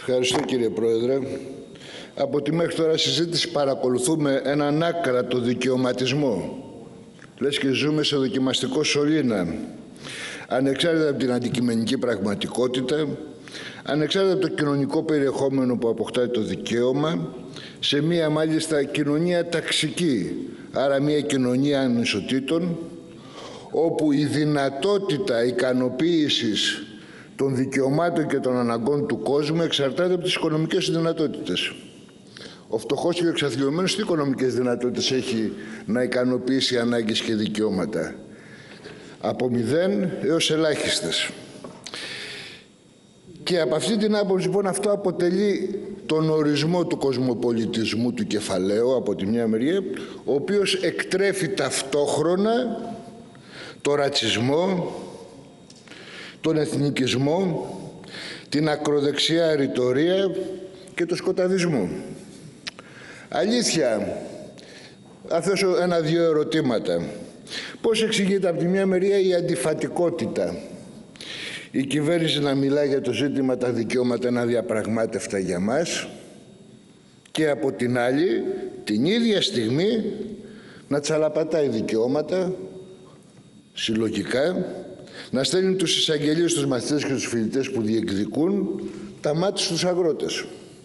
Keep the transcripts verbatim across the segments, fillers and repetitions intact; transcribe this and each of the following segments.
Ευχαριστώ, κύριε Πρόεδρε. Από τη μέχρι τώρα συζήτηση παρακολουθούμε έναν άκρατο δικαιωματισμό. Λες και ζούμε σε δοκιμαστικό σωλήνα. Ανεξάρτητα από την αντικειμενική πραγματικότητα, ανεξάρτητα από το κοινωνικό περιεχόμενο που αποκτάει το δικαίωμα, σε μία μάλιστα κοινωνία ταξική, άρα μία κοινωνία ανισοτήτων, όπου η δυνατότητα ικανοποίησης των δικαιωμάτων και των αναγκών του κόσμου εξαρτάται από τις οικονομικές δυνατότητες. Ο φτωχός και ο εξαθλιωμένος τι οικονομικές δυνατότητες έχει να ικανοποιήσει ανάγκες και δικαιώματα? Από μηδέν έως ελάχιστες. Και από αυτή την άποψη, λοιπόν, αυτό αποτελεί τον ορισμό του κοσμοπολιτισμού του κεφαλαίου από τη μια μεριά, ο οποίος εκτρέφει ταυτόχρονα το ρατσισμό, τον εθνικισμό, την ακροδεξιά ρητορία και το σκοταδισμό. Αλήθεια, θα θέσω ένα-δύο ερωτήματα. Πώς εξηγείται από τη μια μεριά η αντιφατικότητα? Η κυβέρνηση να μιλά για το ζήτημα τα δικαιώματα να διαπραγμάτευτα για μας και από την άλλη, την ίδια στιγμή, να τσαλαπατάει δικαιώματα συλλογικά, να στέλνει τους εισαγγελίους, τους μαθητές και τους φοιτητές που διεκδικούν τα μάτια στους αγρότες.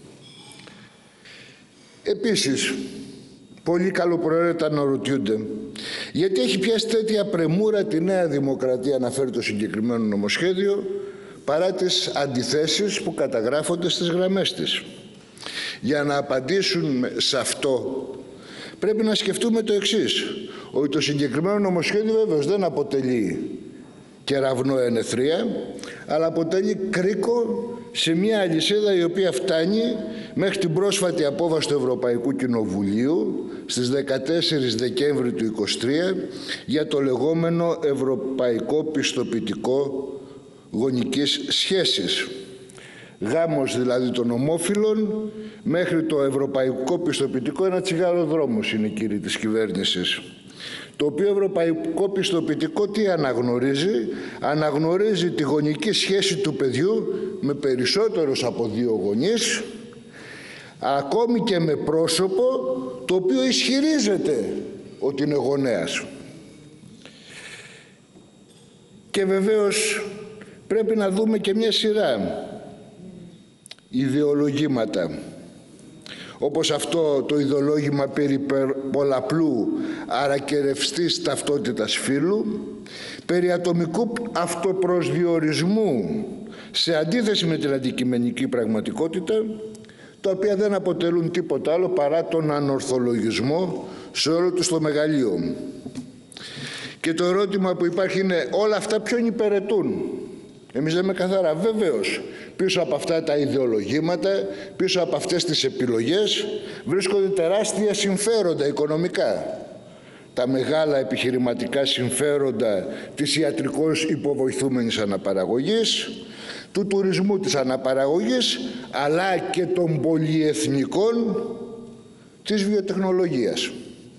Επίσης, πολύ καλοπροαίρετα να ρωτιούνται γιατί έχει πιάσει τέτοια πρεμούρα τη Νέα Δημοκρατία να φέρει το συγκεκριμένο νομοσχέδιο παρά τις αντιθέσεις που καταγράφονται στις γραμμές της. Για να απαντήσουν σε αυτό πρέπει να σκεφτούμε το εξής, ότι το συγκεκριμένο νομοσχέδιο βέβαιως δεν αποτελεί κεραυνό ενεθρία, αλλά αποτελεί κρίκο σε μια αλυσίδα η οποία φτάνει μέχρι την πρόσφατη απόφαση του Ευρωπαϊκού Κοινοβουλίου στις δεκατέσσερις Δεκέμβρη του είκοσι τρία για το λεγόμενο Ευρωπαϊκό Πιστοποιητικό Γονικής Σχέσης. Γάμος δηλαδή των ομόφυλων μέχρι το Ευρωπαϊκό Πιστοποιητικό, ένα τσιγάρο δρόμος είναι, κύριοι της κυβέρνησης. Το οποίο ευρωπαϊκό πιστοποιητικό τι αναγνωρίζει? Αναγνωρίζει τη γονική σχέση του παιδιού με περισσότερους από δύο γονείς, ακόμη και με πρόσωπο το οποίο ισχυρίζεται ότι είναι γονέας. Και βεβαίως πρέπει να δούμε και μια σειρά ιδεολογήματα, όπως αυτό το ιδεολόγημα περί πολλαπλού άρα και ρευστής ταυτότητας φύλου, περί ατομικού αυτοπροσδιορισμού σε αντίθεση με την αντικειμενική πραγματικότητα, τα οποία δεν αποτελούν τίποτα άλλο παρά τον ανορθολογισμό σε όλο τους το μεγαλείο. Και το ερώτημα που υπάρχει είναι, όλα αυτά ποιον υπηρετούν? Εμείς λέμε καθαρά, βεβαίως, πίσω από αυτά τα ιδεολογήματα, πίσω από αυτές τις επιλογές βρίσκονται τεράστια συμφέροντα οικονομικά. Τα μεγάλα επιχειρηματικά συμφέροντα της ιατρικώς υποβοηθούμενης αναπαραγωγής, του τουρισμού της αναπαραγωγής, αλλά και των πολυεθνικών της βιοτεχνολογίας.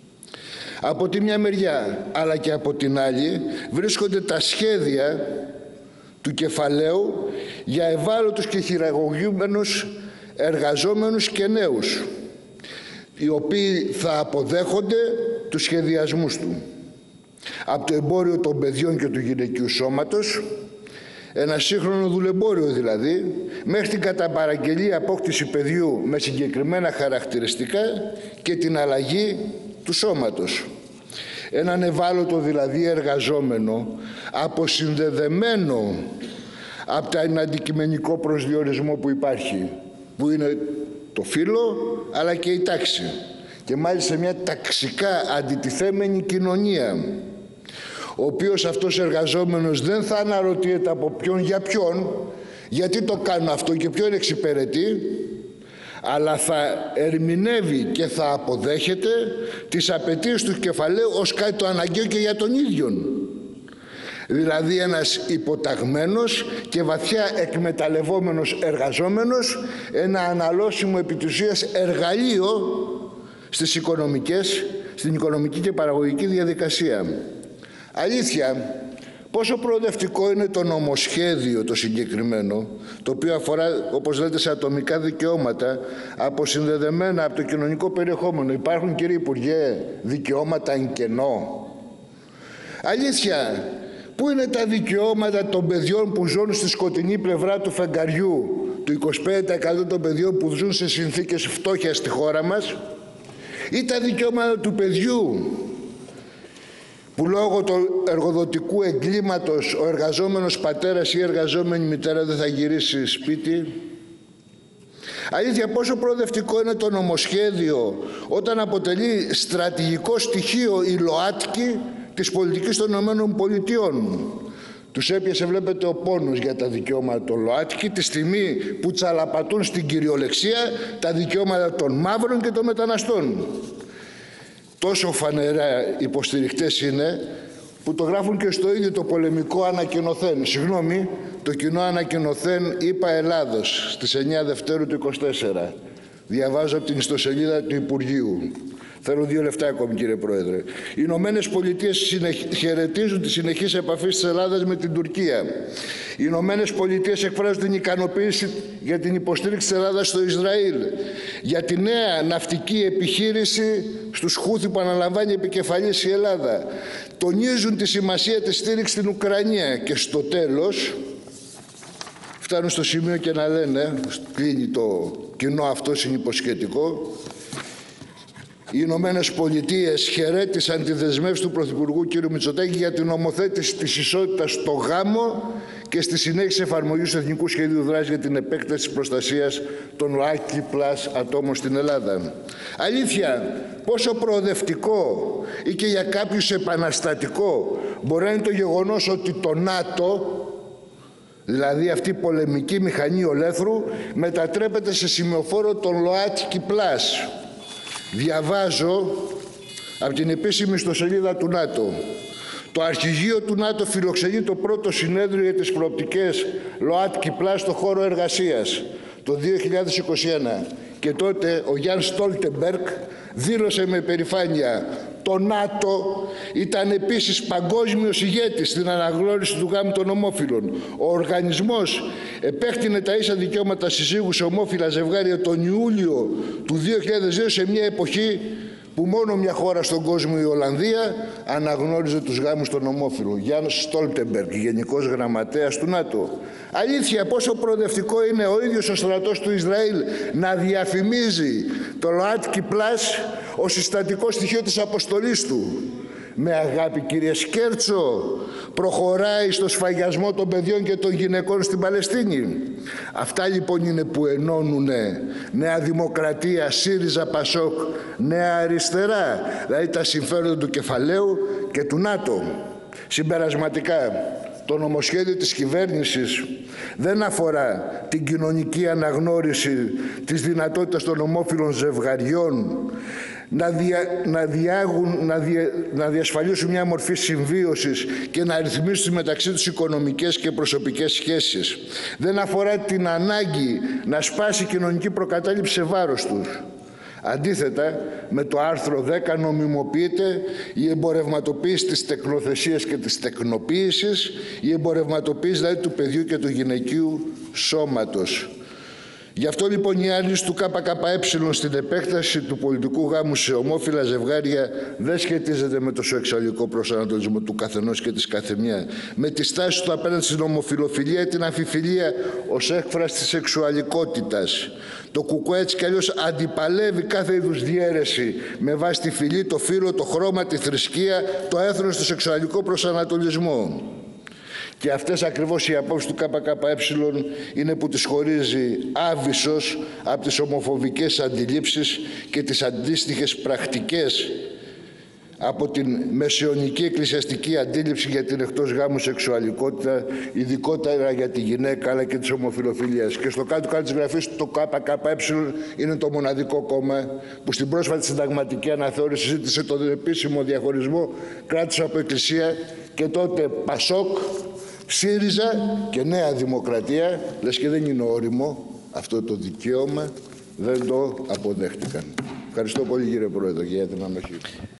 Από τη μια μεριά, αλλά και από την άλλη, βρίσκονται τα σχέδια του κεφαλαίου για ευάλωτους και χειραγωγημένους εργαζόμενους και νέους, οι οποίοι θα αποδέχονται τους σχεδιασμούς του. Από το εμπόριο των παιδιών και του γυναικείου σώματος, ένα σύγχρονο δουλεμπόριο δηλαδή, μέχρι την κατά παραγγελία απόκτηση παιδιού με συγκεκριμένα χαρακτηριστικά και την αλλαγή του σώματος. Έναν ευάλωτο δηλαδή εργαζόμενο, αποσυνδεδεμένο από τον αντικειμενικό προσδιορισμό που υπάρχει, που είναι το φύλο αλλά και η τάξη, και μάλιστα σε μια ταξικά αντιτιθέμενη κοινωνία, ο οποίος αυτός εργαζόμενος δεν θα αναρωτιέται από ποιον για ποιον, γιατί το κάνω αυτό και ποιον εξυπηρετεί, αλλά θα ερμηνεύει και θα αποδέχεται τις απαιτήσεις του κεφαλαίου ως κάτι το αναγκαίο και για τον ίδιον. Δηλαδή ένας υποταγμένος και βαθιά εκμεταλλευόμενος εργαζόμενος, ένα αναλώσιμο επί της ουσίας εργαλείο στις οικονομικές, στην οικονομική και παραγωγική διαδικασία. Αλήθεια, Πόσο προοδευτικό είναι το νομοσχέδιο το συγκεκριμένο, το οποίο αφορά, όπως λέτε, σε ατομικά δικαιώματα, αποσυνδεδεμένα από το κοινωνικό περιεχόμενο. Υπάρχουν, κύριε Υπουργέ, δικαιώματα εν κενό. Αλήθεια, πού είναι τα δικαιώματα των παιδιών που ζουν στη σκοτεινή πλευρά του φεγγαριού, του είκοσι πέντε τοις εκατό των παιδιών που ζουν σε συνθήκες φτώχειας στη χώρα μας, ή τα δικαιώματα του παιδιού που λόγω του εργοδοτικού εγκλήματος ο εργαζόμενος πατέρας ή η εργαζόμενη μητέρα δεν θα γυρίσει σπίτι. Αλήθεια, πόσο προοδευτικό είναι το νομοσχέδιο όταν αποτελεί στρατηγικό στοιχείο η ΛΟΑΤΚΙ της πολιτικής των Ηνωμένων Πολιτειών. Τους έπιασε, βλέπετε, ο πόνος για τα δικαιώματα των ΛΟΑΤΚΙ τη στιγμή που τσαλαπατούν στην κυριολεξία τα δικαιώματα των μαύρων και των μεταναστών. Τόσο φανερά υποστηριχτές είναι που το γράφουν και στο ίδιο το πολεμικό ανακοινωθέν. Συγγνώμη, το κοινό ανακοινωθέν ΙΠΑ Ελλάδος στις εννιά Δευτέρου του είκοσι τέσσερα. Διαβάζω από την ιστοσελίδα του Υπουργείου. Θέλω δύο λεφτά ακόμη, κύριε Πρόεδρε. Οι Ηνωμένες Πολιτείες χαιρετίζουν τη συνεχής επαφή της Ελλάδας με την Τουρκία. Οι Ηνωμένες Πολιτείες εκφράζουν την ικανοποίηση για την υποστήριξη της Ελλάδας στο Ισραήλ, για τη νέα ναυτική επιχείρηση στους Χούθι που αναλαμβάνει επικεφαλής η Ελλάδα. Τονίζουν τη σημασία της στήριξης στην Ουκρανία και στο τέλος φτάνουν στο σημείο και να λένε, κλείνει το κοινό αυτό συνυποσχετικό, οι Ηνωμένες Πολιτείες χαιρέτησαν τη δεσμεύση του Πρωθυπουργού κ. Μητσοτάκη για την ομοθέτηση της ισότητας στο γάμο και στη συνέχιση εφαρμογής του Εθνικού Σχεδίου Δράσης για την επέκταση της προστασίας των ΛΟΑΤΚΙ πλας ατόμων στην Ελλάδα. Αλήθεια, πόσο προοδευτικό ή και για κάποιους επαναστατικό μπορεί να είναι το γεγονός ότι το ΝΑΤΟ, δηλαδή αυτή η πολεμική μηχανή ολέθρου, μετατρέπεται σε σημειοφόρο των ΛΟΑΤΚΙ πλας. Διαβάζω από την επίσημη ιστοσελίδα του ΝΑΤΟ. Το αρχηγείο του ΝΑΤΟ φιλοξενεί το πρώτο συνέδριο για τις προοπτικές ΛΟΑΤΚΙ πλας στο χώρο εργασίας το δύο χιλιάδες είκοσι ένα. Και τότε ο Γιάνν Στόλτεμπεργκ δήλωσε με περηφάνεια: το ΝΑΤΟ ήταν επίσης παγκόσμιος ηγέτης στην αναγνώριση του γάμου των ομόφυλων. Ο οργανισμός επέκτηνε τα ίσα δικαιώματα συζύγου σε ομόφυλα ζευγάρια τον Ιούλιο του δύο χιλιάδες δύο, σε μια εποχή που μόνο μια χώρα στον κόσμο, η Ολλανδία, αναγνώριζε τους γάμους των ομόφυλων. Γιάνν Στόλτεμπεργκ, Γενικός Γραμματέας του ΝΑΤΟ. Αλήθεια, πόσο προοδευτικό είναι ο ίδιος ο στρατός του Ισραήλ να διαφημίζει το ΛΟΑΤΚΙ πλας ως συστατικό στοιχείο της αποστολής του. Με αγάπη, κύριε Σκέρτσο, προχωράει στο σφαγιασμό των παιδιών και των γυναικών στην Παλαιστίνη. Αυτά λοιπόν είναι που ενώνουν Νέα Δημοκρατία, ΣΥΡΙΖΑ, ΠΑΣΟΚ, Νέα Αριστερά, δηλαδή τα συμφέροντα του κεφαλαίου και του ΝΑΤΟ. Συμπερασματικά, το νομοσχέδιο της κυβέρνησης δεν αφορά την κοινωνική αναγνώριση της δυνατότητας των ομόφυλων ζευγαριών να, δια, να, διάγουν, να, δια, να διασφαλίσουν μια μορφή συμβίωσης και να ρυθμίσουν μεταξύ τους οικονομικές και προσωπικές σχέσεις. Δεν αφορά την ανάγκη να σπάσει η κοινωνική προκατάληψη σε βάρος τους. Αντίθετα, με το άρθρο δέκα νομιμοποιείται η εμπορευματοποίηση της τεκνοθεσίας και της τεκνοποίησης, η εμπορευματοποίηση δηλαδή του παιδιού και του γυναικείου σώματος. Γι' αυτό λοιπόν η άρνηση του ΚΚΕ στην επέκταση του πολιτικού γάμου σε ομόφυλα ζευγάρια δεν σχετίζεται με το σεξουαλικό προσανατολισμό του καθενός και της καθεμιά, με τη στάση του απέναντι στην ομοφυλοφιλία ή την αμφιφιλία ως έκφραση της σεξουαλικότητας. Το ΚΚΕ έτσι κι αλλιώς αντιπαλεύει κάθε είδους διαίρεση με βάση τη φυλή, το φύλο, το χρώμα, τη θρησκεία, το έθνος, το σεξουαλικό προσανατολισμό. Και αυτές ακριβώς οι απόψεις του ΚΚΕ είναι που τις χωρίζει άβυσσος από τις ομοφοβικές αντιλήψεις και τις αντίστοιχες πρακτικές από την μεσαιωνική εκκλησιαστική αντίληψη για την εκτός γάμου σεξουαλικότητα, ειδικότερα για τη γυναίκα αλλά και της ομοφυλοφιλίας. Και στο κάτω-κάτω της γραφής το ΚΚΕ είναι το μοναδικό κόμμα που στην πρόσφατη συνταγματική αναθεώρηση ζήτησε τον επίσημο διαχωρισμό κράτους από εκκλησία, και τότε ΠΑΣΟΚ, ΣΥΡΙΖΑ και Νέα Δημοκρατία, λες και δεν είναι όριμο αυτό το δικαίωμα, δεν το αποδέχτηκαν. Ευχαριστώ πολύ, κύριε Πρόεδρε, για την ανοχή.